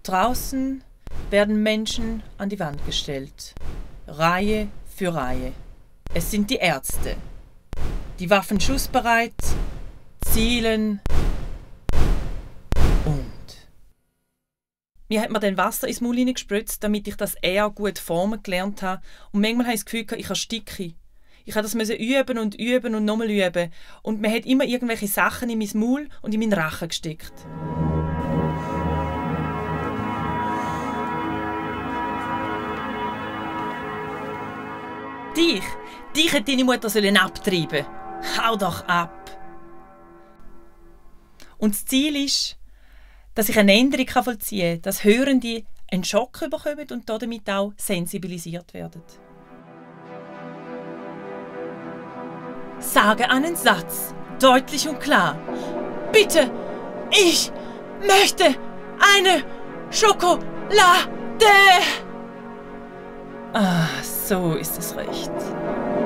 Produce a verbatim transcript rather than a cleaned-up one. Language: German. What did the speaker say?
Draußen werden Menschen an die Wand gestellt, Reihe für Reihe. Es sind die Ärzte. Die Waffen schussbereit, zielen und... Mir hat man dann Wasser ins Maul hineingespritzt, damit ich das eher gut formen gelernt habe. Und manchmal habe ich das Gefühl, ich ersticke. Ich musste das üben und üben und nochmal üben. Und man hat immer irgendwelche Sachen in mein Maul und in meinen Rachen gesteckt. Dich, dich hätte deine Mutter sollen abtreiben. Hau doch ab. Und das Ziel ist, dass ich eine Änderung vollziehen kann, dass Hörende einen Schock bekommen und damit auch sensibilisiert werden. Sage einen Satz, deutlich und klar. Bitte, ich möchte eine Schokolade. Ah, so ist es recht.